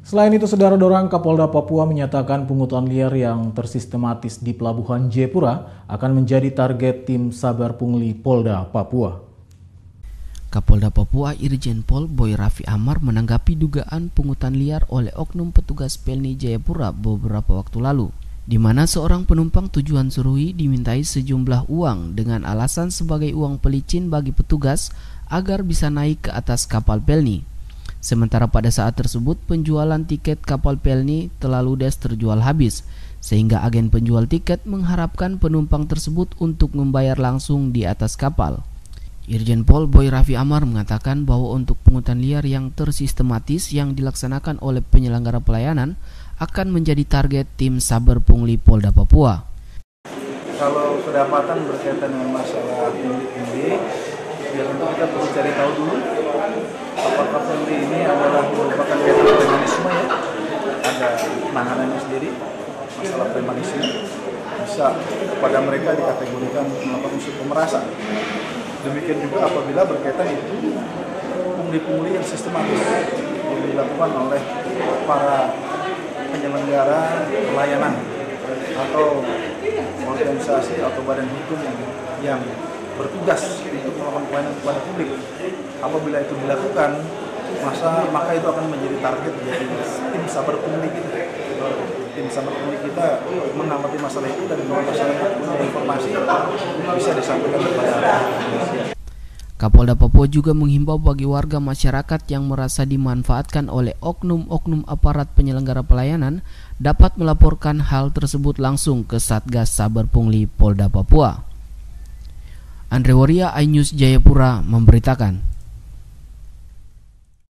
Selain itu, Saudara Dorang, Kapolda Papua menyatakan pungutan liar yang tersistematis di Pelabuhan Jayapura akan menjadi target tim Saber Pungli Polda Papua. Kapolda Papua Irjen Pol Boy Raffi Amar menanggapi dugaan pungutan liar oleh oknum petugas Pelni Jayapura beberapa waktu lalu, di mana seorang penumpang tujuan Suruhi dimintai sejumlah uang dengan alasan sebagai uang pelicin bagi petugas agar bisa naik ke atas kapal Pelni. Sementara pada saat tersebut penjualan tiket kapal Pelni telah ludes terjual habis, sehingga agen penjual tiket mengharapkan penumpang tersebut untuk membayar langsung di atas kapal. Irjen Pol Boy Raffi Amar mengatakan bahwa untuk pungutan liar yang tersistematis yang dilaksanakan oleh penyelenggara pelayanan akan menjadi target tim Saber Pungli Polda Papua. Kalau kedapatan berkaitan dengan masalah pungli, ya tentu kita perlu cari tahu dulu apakah pungli ini adalah merupakan kaitan premanisme ya, ada penanganannya sendiri, masalah premanisme bisa kepada mereka dikategorikan melakukan unsur pemerasan. Demikian juga apabila berkaitan itu pungli-pungli yang sistematis yang dilakukan oleh para penyelenggara pelayanan atau organisasi atau badan hukum yang bertugas untuk melakukan pelayanan kepada publik. Apabila itu dilakukan, maka itu akan menjadi target dari tim Saber Pungli kita. Tim Saber Pungli kita mengamati masalah itu dan kalau masyarakat punya informasi bisa disampaikan kepada Indonesia. Kapolda Papua juga menghimbau bagi warga masyarakat yang merasa dimanfaatkan oleh oknum-oknum aparat penyelenggara pelayanan dapat melaporkan hal tersebut langsung ke Satgas Saber Pungli Polda Papua. Andre Waria, iNews Jayapura memberitakan.